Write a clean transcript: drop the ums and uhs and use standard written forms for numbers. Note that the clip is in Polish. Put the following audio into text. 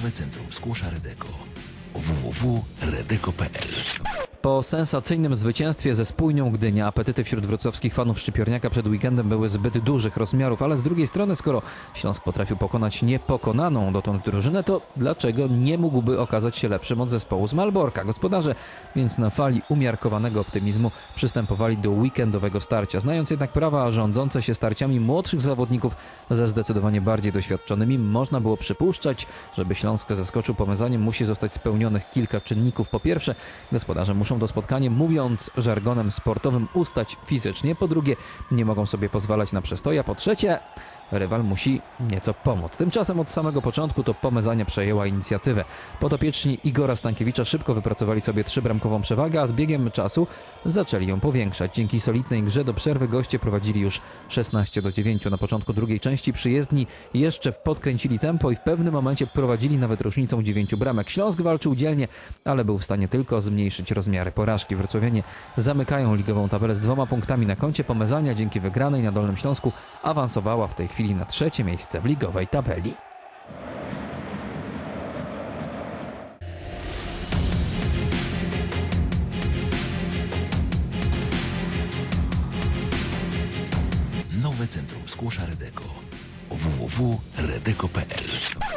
Nowe Centrum Skłosza Redeko. www.redeko.pl. Po sensacyjnym zwycięstwie ze Spójnią Gdynia apetyty wśród wrocławskich fanów Szczypiorniaka przed weekendem były zbyt dużych rozmiarów, ale z drugiej strony, skoro Śląsk potrafił pokonać niepokonaną dotąd drużynę, to dlaczego nie mógłby okazać się lepszym od zespołu z Malborka? Gospodarze więc na fali umiarkowanego optymizmu przystępowali do weekendowego starcia. Znając jednak prawa rządzące się starciami młodszych zawodników ze zdecydowanie bardziej doświadczonymi, można było przypuszczać, żeby Śląsk zaskoczył pomezaniem, musi zostać spełnionych kilka czynników. Po pierwsze, gospodarze muszą do spotkania, mówiąc żargonem sportowym, ustać fizycznie. Po drugie, nie mogą sobie pozwalać na przestoja. Po trzecie, rywal musi nieco pomóc. Tymczasem od samego początku to Pomezania przejęła inicjatywę. Podopieczni Igora Stankiewicza szybko wypracowali sobie 3-bramkową przewagę, a z biegiem czasu zaczęli ją powiększać. Dzięki solidnej grze do przerwy goście prowadzili już 16-9. Na początku drugiej części przyjezdni jeszcze podkręcili tempo i w pewnym momencie prowadzili nawet różnicą 9 bramek. Śląsk walczył dzielnie, ale był w stanie tylko zmniejszyć rozmiary porażki. Wrocławianie zamykają ligową tabelę z 2 punktami na koncie. Pomezania dzięki wygranej na Dolnym Śląsku awansowała w tej chwili na 3. miejsce w ligowej tabeli. Nowe Centrum Skłosza Redeko. www.redeko.pl.